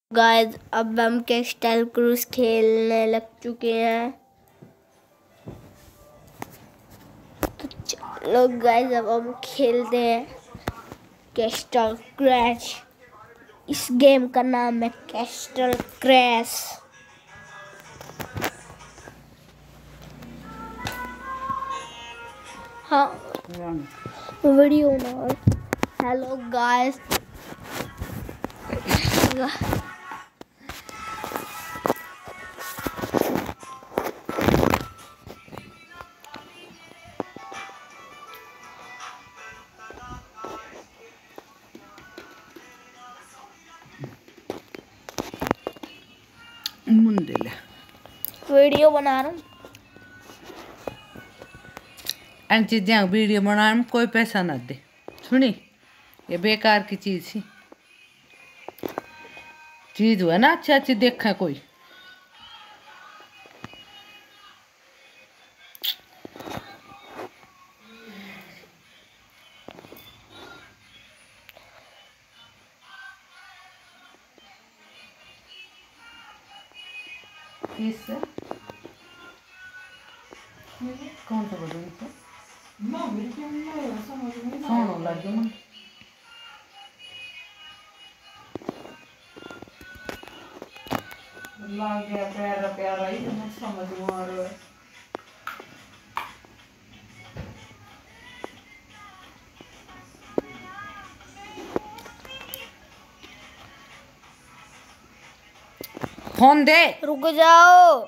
Guys अब हम castle cruise खेलने लग चुके हैं। तो चलो गाइस अब हम खेलते हैं कैस्टल क्रैश। इस गेम का नाम है कैस्टल क्रैश। हाँ वीडियो ना। हेलो गाइस वीडियो बना रहा हूँ। इन चीज़ें वीडियो बनाने में कोई पैसा ना दे। सुनी, ये बेकार की चीज़ थी। चीज़ हुआ ना अच्छी अच्छी देखा कोई। कौन सा बदल कौन लगे लग गया प्यारा प्यारा ही समझ में आ रहा है। फोन दे। रुक जाओ।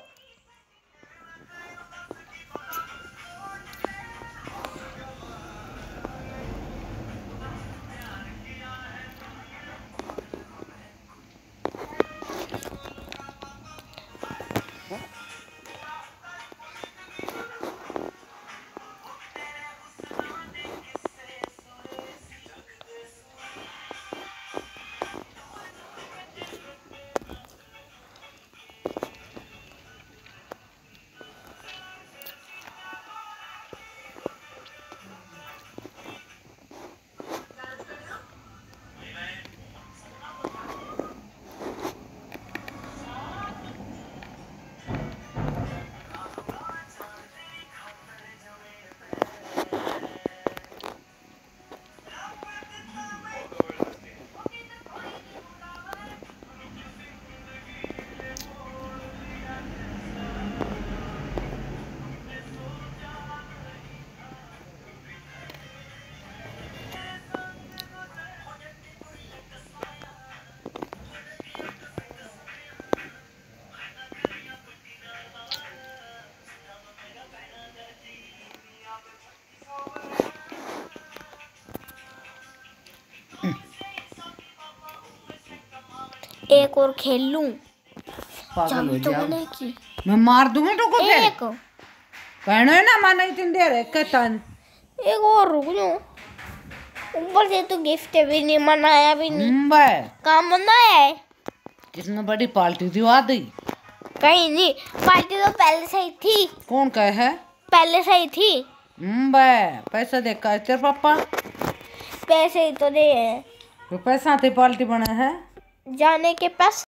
एक और खेल लूं। पागल हो जाओ। की मैं मार दूंगा तो को फिर एक कहना है ना माना इतनी देर है कहता एक और रुक जाओ। ऊपर से तो गिफ्ट भी नहीं मनाया भी नहीं। काम बनाया है। कितनी बड़ी पार्टी दिवा दी। कहीं नहीं, पार्टी तो पहले से ही थी। कौन कहे है? पहले से ही थी। पैसा देकर तेरे पापा पैसे ही तो दे हैं। तो पैसा थे पार्टी बना है जाने के पास।